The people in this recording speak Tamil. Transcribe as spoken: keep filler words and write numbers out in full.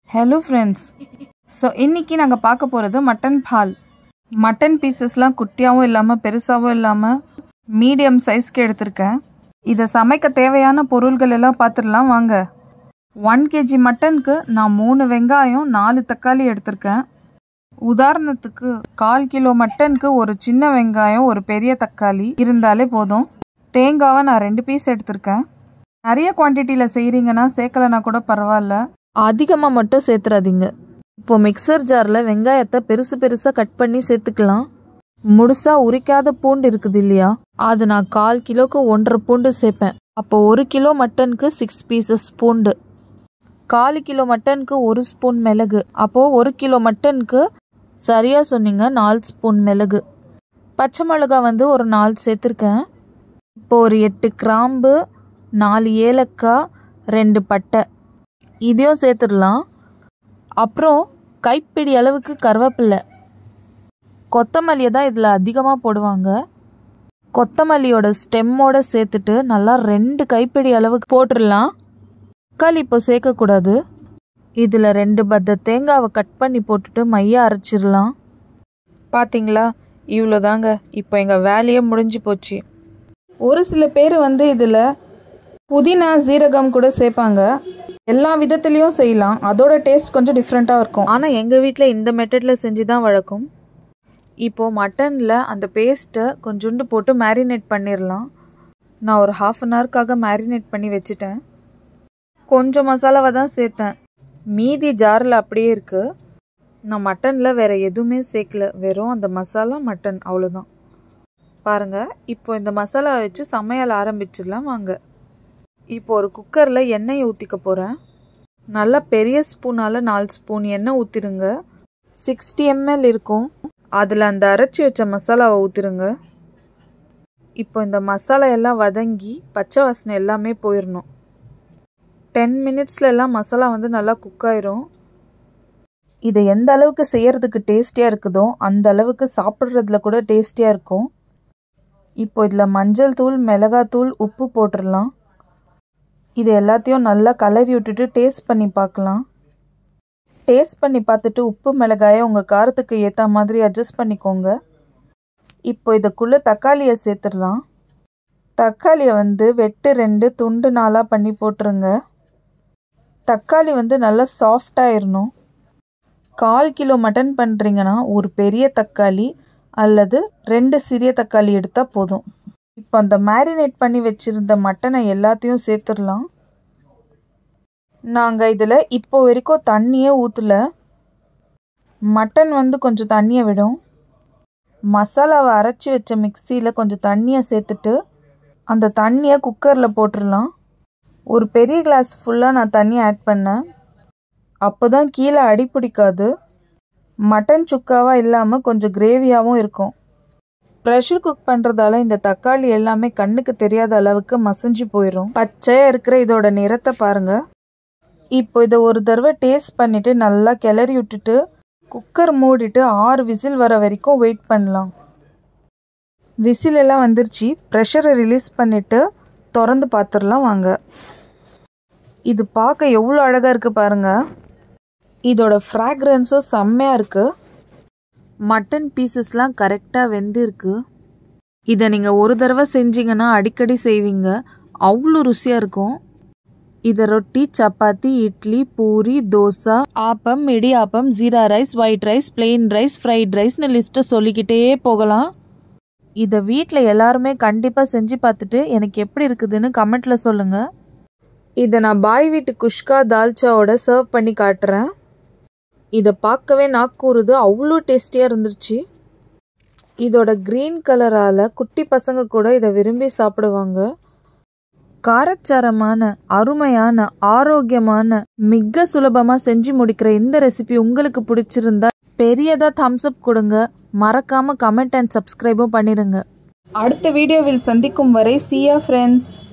ஹலோ ஃப்ரெண்ட்ஸ், ஸோ இன்றைக்கி நாங்கள் பார்க்க போகிறது மட்டன் பால். மட்டன் பீசஸ்லாம் குட்டியாகவும் இல்லாமல் பெருசாகவும் இல்லாமல் மீடியம் சைஸ்க்கு எடுத்திருக்கேன். இதை சமைக்க தேவையான பொருள்கள் எல்லாம் பார்த்துடலாம் வாங்க. ஒன் கேஜி மட்டனுக்கு நான் மூணு வெங்காயம் நாலு தக்காளி எடுத்திருக்கேன். உதாரணத்துக்கு கால் கிலோ மட்டனுக்கு ஒரு சின்ன வெங்காயம் ஒரு பெரிய தக்காளி இருந்தாலே போதும். தேங்காவை நான் ரெண்டு பீஸ் எடுத்திருக்கேன். நிறைய குவான்டிட்டியில் செய்கிறீங்கன்னா சேர்க்கலைன்னா கூட பரவாயில்ல, அதிகமாக மட்டும் சேர்த்துறாதீங்க. இப்போது மிக்சர் ஜாரில் வெங்காயத்தை பெருசு பெருசாக கட் பண்ணி சேர்த்துக்கலாம். முழுசாக உரிக்காத பூண்டு இருக்குது இல்லையா, அது நான் கால் கிலோக்கு ஒன்றரை பூண்டு சேர்ப்பேன். அப்போது ஒரு கிலோ மட்டனுக்கு சிக்ஸ் பீசஸ் பூண்டு. கால் கிலோ மட்டனுக்கு ஒரு ஸ்பூன் மிளகு. அப்போது ஒரு கிலோ மட்டனுக்கு சரியாக சொன்னீங்க, நாலு ஸ்பூன் மிளகு. பச்சை மிளகா வந்து ஒரு நாலு சேர்த்துருக்கேன். இப்போது ஒரு எட்டு கிராம்பு, நாலு ஏலக்காய், ரெண்டு பட்டை இதையும் சேர்த்துடலாம். அப்புறம் கைப்பிடி அளவுக்கு கருவேப்பில்லை, கொத்தமல்லியை தான் இதில் அதிகமாக போடுவாங்க. கொத்தமல்லியோட ஸ்டெம்மோடு சேர்த்துட்டு நல்லா ரெண்டு கைப்பிடி அளவுக்கு போட்டுடலாம். தக்காளி இப்போ சேர்க்கக்கூடாது. இதில் ரெண்டு பத்த தேங்காவை கட் பண்ணி போட்டுட்டு மையாக அரைச்சிடலாம். பார்த்தீங்களா, இவ்வளோதாங்க. இப்போ எங்கள் வேலையே முடிஞ்சு போச்சு. ஒரு சில பேர் வந்து இதில் புதினா சீரகம் கூட சேர்ப்பாங்க. எல்லா விதத்துலேயும் செய்யலாம், அதோட டேஸ்ட் கொஞ்சம் டிஃப்ரெண்ட்டாக இருக்கும். ஆனால் எங்கள் வீட்டில் இந்த மெத்தடில் செஞ்சு தான் வழக்கம். இப்போது மட்டனில் அந்த பேஸ்ட்டை கொஞ்சோண்டு போட்டு மேரினேட் பண்ணிடலாம். நான் ஒரு ஹாஃப் அன் ஹவருக்காக மேரினேட் பண்ணி வச்சுட்டேன். கொஞ்சம் மசாலாவை தான் சேர்த்தேன், மீதி ஜாரில் அப்படியே இருக்குது. நான் மட்டனில் வேறு எதுவுமே சேர்க்கல, வெறும் அந்த மசாலா மட்டன் அவ்வளோதான். பாருங்கள், இப்போ இந்த மசாலாவை வச்சு சமையல் ஆரம்பிச்சிடலாம் வாங்க. இப்போ ஒரு குக்கரில் எண்ணெயை ஊற்றிக்க போகிறேன். நல்லா பெரிய ஸ்பூனால் நாலு ஸ்பூன் எண்ணெய் ஊற்றிடுங்க. சிக்ஸ்டி எம்எல் இருக்கும். அதில் அந்த அரைச்சி வச்ச மசாலாவை ஊற்றிடுங்க. இப்போ இந்த மசாலா எல்லாம் வதங்கி பச்சை வாசனை எல்லாமே போயிடணும். டென் மினிட்ஸில் எல்லாம் மசாலா வந்து நல்லா குக் ஆயிரும். இதை எந்த அளவுக்கு செய்கிறதுக்கு டேஸ்டியாக இருக்குதோ அந்த அளவுக்கு சாப்பிட்றதுல கூட டேஸ்டியாக இருக்கும். இப்போ இதில் மஞ்சள் தூள், மிளகாத்தூள், உப்பு போட்டுடலாம். இது எல்லாத்தையும் நல்லா கலரி விட்டுட்டு டேஸ்ட் பண்ணி பார்க்கலாம். டேஸ்ட் பண்ணி பார்த்துட்டு உப்பு மிளகாயை உங்கள் காரத்துக்கு ஏற்ற மாதிரி அட்ஜஸ்ட் பண்ணிக்கோங்க. இப்போ இதுக்குள்ளே தக்காளியை சேர்த்துடலாம். தக்காளியை வந்து வெட்டு ரெண்டு துண்டு நாளாக பண்ணி போட்டுருங்க. தக்காளி வந்து நல்லா சாஃப்டாகிடணும். கால் கிலோ மட்டன் பண்ணுறீங்கன்னா ஒரு பெரிய தக்காளி அல்லது ரெண்டு சிறிய தக்காளி எடுத்தால் போதும். இப்போ அந்த மேரினேட் பண்ணி வச்சுருந்த மட்டனை எல்லாத்தையும் சேர்த்துடலாம். நாங்கள் இதில் இப்போ வரைக்கும் தண்ணியே ஊற்றல. மட்டன் வந்து கொஞ்சம் தண்ணியை விடும். மசாலாவை அரைச்சி வச்ச மிக்சியில் கொஞ்சம் தண்ணியை சேர்த்துட்டு அந்த தண்ணியை குக்கரில் போட்டுடலாம். ஒரு பெரிய கிளாஸ் ஃபுல்லாக நான் தண்ணி ஆட் பண்ணேன். அப்போ தான் கீழே அடி பிடிக்காது. மட்டன் சுக்காவாக இல்லாமல் கொஞ்சம் கிரேவியாகவும் இருக்கும். ப்ரெஷர் குக் பண்ணுறதால இந்த தக்காளி எல்லாமே கண்ணுக்கு தெரியாத அளவுக்கு மசிஞ்சு போயிடும். பச்சையாக இருக்கிற இதோட நிறத்தை பாருங்கள். இப்போ இதை ஒரு தடவை டேஸ்ட் பண்ணிவிட்டு நல்லா கிளறி விட்டுட்டு குக்கர் மூடிட்டு ஆறு விசில் வர வரைக்கும் வெயிட் பண்ணலாம். விசில் எல்லாம் வந்துருச்சு. ப்ரெஷரை ரிலீஸ் பண்ணிவிட்டு திறந்து பார்த்துடலாம் வாங்க. இது பார்க்க எவ்வளோ அழகாக இருக்குது பாருங்கள். இதோட ஃப்ராக்ரன்ஸும் செம்மையாக இருக்குது. மட்டன் பீசஸ்லாம் கரெக்டாக வெந்திருக்கு. இதை நீங்கள் ஒரு தடவை செஞ்சிங்கன்னா அடிக்கடி செய்வீங்க, அவ்வளோ ருசியாக இருக்கும். இதை ரொட்டி, chapati, idli, puri, dosa, appam, idiyappam, jeera rice, white rice, plain rice, fried ரைஸ்னு லிஸ்ட்டை சொல்லிக்கிட்டே போகலாம். இதை வீட்டில் எல்லாருமே கண்டிப்பாக செஞ்சு பார்த்துட்டு எனக்கு எப்படி இருக்குதுன்னு கமெண்ட்டில் சொல்லுங்கள். இதை நான் பாய் வீட்டு குஷ்கா தால்ச்சாவோட சர்வ் பண்ணி காட்டுறேன். இதை பார்க்கவே நாக்கூறுது, அவ்வளோ டேஸ்டியாக இருந்துருச்சு. இதோட க்ரீன் கலரால் குட்டி பசங்க கூட இதை விரும்பி சாப்பிடுவாங்க. காரச்சாரமான, அருமையான, ஆரோக்கியமான, மிக சுலபமாக செஞ்சு முடிக்கிற இந்த ரெசிபி உங்களுக்கு பிடிச்சிருந்தா பெரியதாக தம்ஸ் அப் கொடுங்க. மறக்காமல் கமெண்ட் அண்ட் சப்ஸ்கிரைபும் பண்ணிடுங்க. அடுத்த வீடியோவில் சந்திக்கும் வரை see ya friends.